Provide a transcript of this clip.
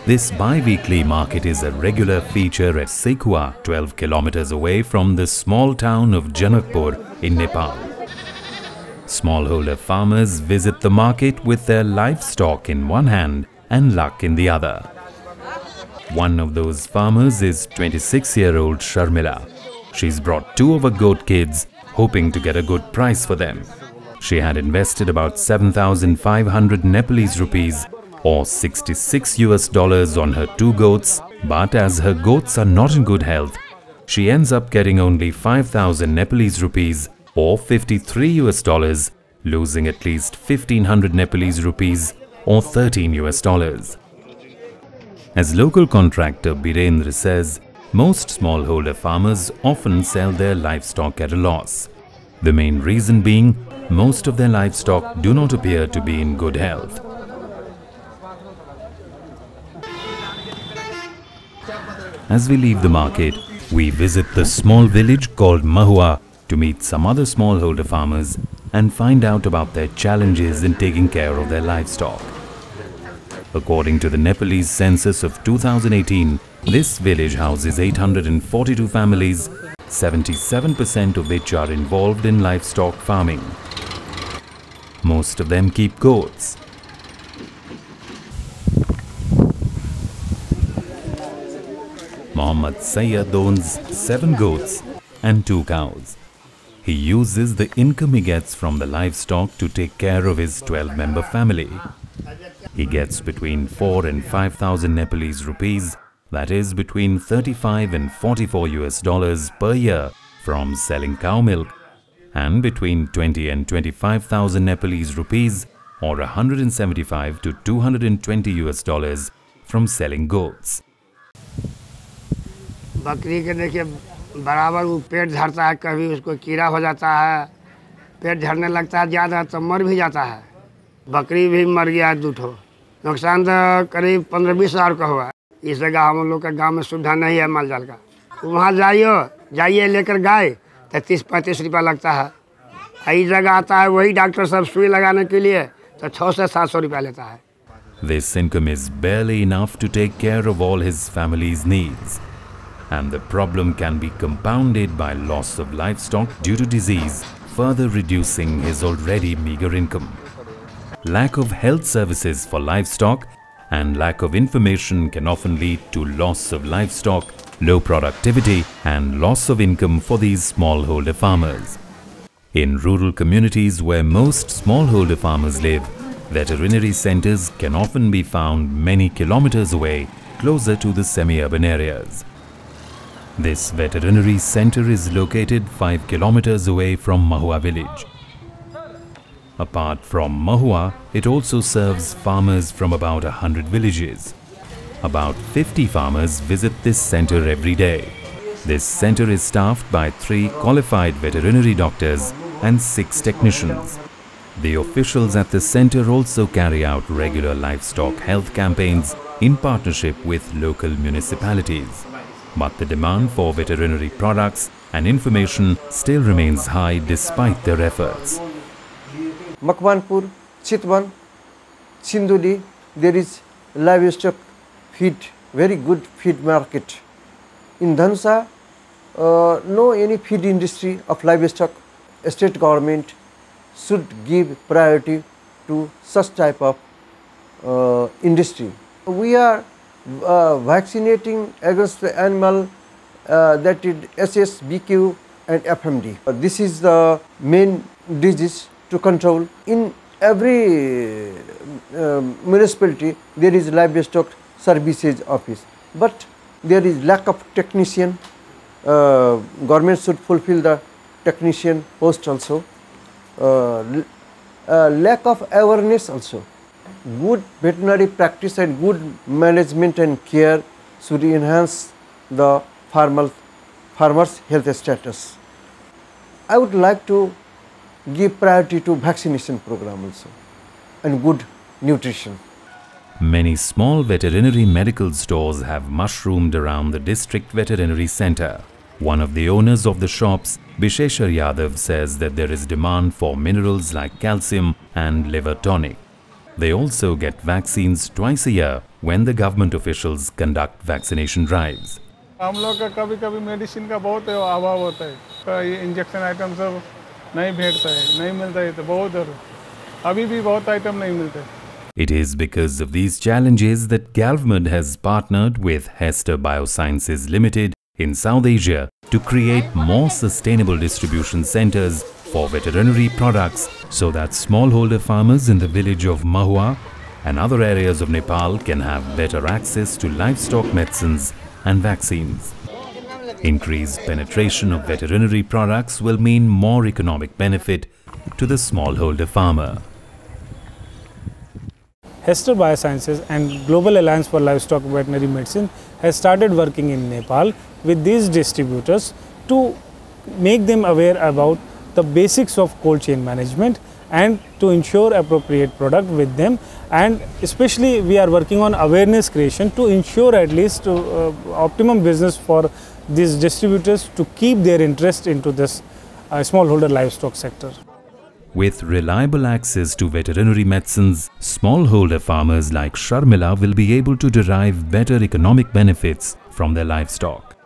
This bi-weekly market is a regular feature at Mahua, 12 kilometers away from the small town of Janakpur in Nepal. Smallholder farmers visit the market with their livestock in one hand and luck in the other. One of those farmers is 26-year-old Sharmila. She's brought 2 of her goat kids, hoping to get a good price for them. She had invested about 7,500 Nepalese rupees or $66 on her 2 goats, but as her goats are not in good health, she ends up getting only 5,000 Nepalese rupees or $53, losing at least 1,500 Nepalese rupees or $13. As local contractor Birendra says, most smallholder farmers often sell their livestock at a loss. The main reason being, most of their livestock do not appear to be in good health. As we leave the market, we visit the small village called Mahua to meet some other smallholder farmers and find out about their challenges in taking care of their livestock. According to the Nepalese census of 2018, this village houses 842 families, 77% of which are involved in livestock farming. Most of them keep goats. Mohammad Sayyed owns 7 goats and 2 cows. He uses the income he gets from the livestock to take care of his 12-member family. He gets between 4 and 5,000 Nepalese rupees, that is between $35 and $44 per year from selling cow milk, and between 20 and 25,000 Nepalese rupees or $175 to $220 from selling goats. बकरी के देखिए बराबर वो पेट झड़ता है, कभी उसको कीड़ा हो जाता है, पेट झड़ने लगता है ज़्यादा तो मर भी जाता है। बकरी भी मर गया है 2 ठो। नुकसान तो करीब 15-20 हज़ार का हुआ है। इस जगह हम लोग का गांव में सुविधा नहीं है माल जाल का। वहाँ जाइए लेकर गाय तो 30-35 रुपया लगता है। इस जगह आता है वही डॉक्टर सब सुई लगाने के लिए तो 600 से 700 रुपया लेता है। This income is barely enough to take care of all his family's needs. And the problem can be compounded by loss of livestock due to disease, further reducing his already meager income. Lack of health services for livestock and lack of information can often lead to loss of livestock, low productivity and loss of income for these smallholder farmers. In rural communities where most smallholder farmers live, veterinary centers can often be found many kilometers away, closer to the semi-urban areas. This veterinary center is located 5 kilometers away from Mahua village. Apart from Mahua, it also serves farmers from about 100 villages. About 50 farmers visit this center every day. This center is staffed by 3 qualified veterinary doctors and 6 technicians. The officials at the center also carry out regular livestock health campaigns in partnership with local municipalities. But the demand for veterinary products and information still remains high despite their efforts. Makwanpur, Chitwan, Sinduli, there is livestock feed, very good feed market. In Dhansa, no any feed industry of livestock. State government should give priority to such type of industry. We are vaccinating against the animal that is SS, BQ and FMD. This is the main disease to control. In every municipality there is livestock services office, but there is lack of technician. Government should fulfill the technician post also. Lack of awareness also. Good veterinary practice and good management and care should enhance the farmer's health status. I would like to give priority to vaccination program also and good nutrition. Many small veterinary medical stores have mushroomed around the district veterinary center. One of the owners of the shops, Bisheshar Yadav, says that there is demand for minerals like calcium and liver tonic. They also get vaccines twice a year when the government officials conduct vaccination drives. हम लोग का कभी कभी medicine का बहुत अभाव होता है, ये इंजेक्शन आइटम सब नहीं भेटता है, नहीं मिलता है, तो बहुत अभी भी बहुत आइटम नहीं मिलते. It is because of these challenges that GALVmed has partnered with Hester Biosciences Ltd in South Asia to create more sustainable distribution centers for veterinary products so that smallholder farmers in the village of Mahua and other areas of Nepal can have better access to livestock medicines and vaccines. Increased penetration of veterinary products will mean more economic benefit to the smallholder farmer. Hester Biosciences and Global Alliance for Livestock Veterinary Medicine has started working in Nepal with these distributors to make them aware about the basics of cold chain management and to ensure appropriate product with them, and especially we are working on awareness creation to ensure at least optimum business for these distributors to keep their interest into this smallholder livestock sector. With reliable access to veterinary medicines, smallholder farmers like Sharmila will be able to derive better economic benefits from their livestock.